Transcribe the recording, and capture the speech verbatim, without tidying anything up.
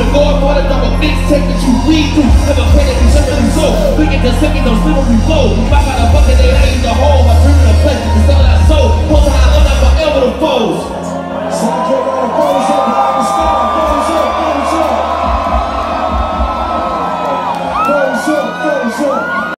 Godfather, drop a mixtape that you read through. Never pay that you certainly so. We get to singing those slippery flow. If I got a bucket, they ain't the hole. I turn to place, it's all I sold. Hold on, I love that forever the foes. Sandro, phones up, high sky, phones up, phones up. Phones up, phones up.